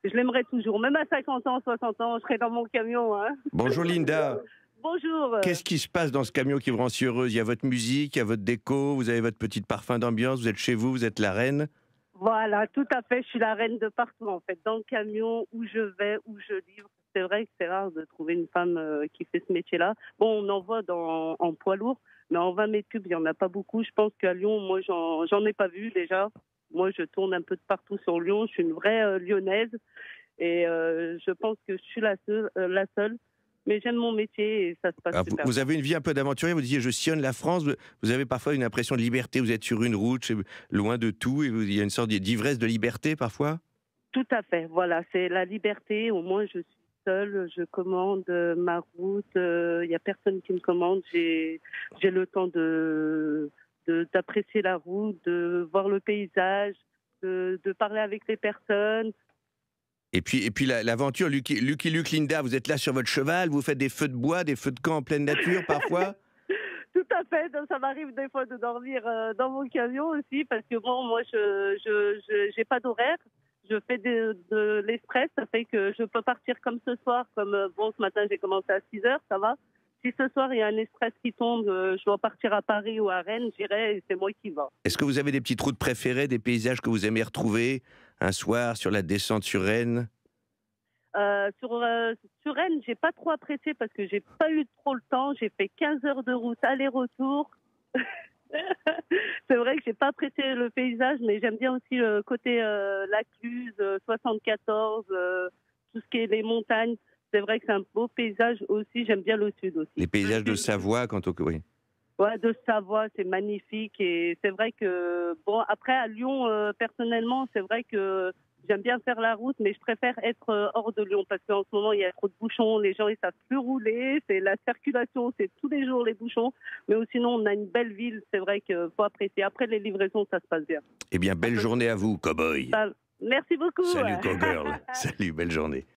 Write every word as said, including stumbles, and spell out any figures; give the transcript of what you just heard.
Je l'aimerais toujours. Même à cinquante ans, soixante ans, je serai dans mon camion. Hein. Bonjour Linda. Bonjour. Qu'est-ce qui se passe dans ce camion qui vous rend si heureuse? Il y a votre musique, il y a votre déco, vous avez votre petit parfum d'ambiance, vous êtes chez vous, vous êtes la reine. Voilà, tout à fait. Je suis la reine de partout, en fait. Dans le camion, où je vais, où je livre. C'est vrai que c'est rare de trouver une femme euh, qui fait ce métier-là. Bon, on en voit dans, en poids lourd, mais en vingt mètres cubes, il n'y en a pas beaucoup. Je pense qu'à Lyon, moi, j'en, j'en ai pas vu déjà. Moi, je tourne un peu de partout sur Lyon. Je suis une vraie euh, lyonnaise. Et euh, je pense que je suis la seule. Euh, la seule. Mais j'aime mon métier et ça se passe Alors, vous, super. vous avez une vie un peu d'aventurier, vous disiez je sillonne la France, vous, vous avez parfois une impression de liberté, vous êtes sur une route, chez- loin de tout, et vous- il y a une sorte d'ivresse de liberté parfois? Tout à fait, voilà, c'est la liberté. Au moins, je suis seule, je commande euh, ma route. Il n'y a personne qui me commande. J'ai, j'ai le temps de, de- d'apprécier la route, de voir le paysage, de, de parler avec les personnes. Et puis, et puis la- l'aventure, Lucky, Lucky Luke, Linda, vous êtes là sur votre cheval, vous faites des feux de bois, des feux de camp en pleine nature parfois? Tout à fait. Donc, ça m'arrive des fois de dormir euh, dans mon camion aussi, parce que bon, moi, je, je, je j'ai pas d'horaire. Je fais de, de l'express, ça fait que je peux partir comme ce soir, comme euh, bon, ce matin j'ai commencé à six heures, ça va. Si ce soir il y a un express qui tombe, euh, je dois partir à Paris ou à Rennes, j'irai et c'est moi qui va. Est-ce que vous avez des petites routes préférées, des paysages que vous aimez retrouver un soir sur la descente sur Rennes? Euh, sur, euh, sur Rennes, j'ai pas trop apprécié parce que j'ai pas eu trop le temps. J'ai fait quinze heures de route aller-retour. C'est vrai que j'ai pas apprécié le paysage, mais j'aime bien aussi le côté euh, la Cluse, euh, soixante-quatorze, euh, tout ce qui est les montagnes. C'est vrai que c'est un beau paysage aussi. J'aime bien le sud aussi. Les Le paysages de sud, Savoie, quand on... Oui. ouais, de Savoie, c'est magnifique. Et c'est vrai que, bon, après à Lyon, euh, personnellement, c'est vrai que j'aime bien faire la route, mais je préfère être euh, hors de Lyon parce qu'en ce moment, il y a trop de bouchons. Les gens, ils savent plus rouler. C'est la circulation, c'est tous les jours les bouchons. Mais sinon, on a une belle ville. C'est vrai qu'il faut apprécier. Après les livraisons, ça se passe bien. Eh bien, belle journée à vous, cow-boy. Ça- Merci beaucoup. Salut, cowgirl. Salut, belle journée.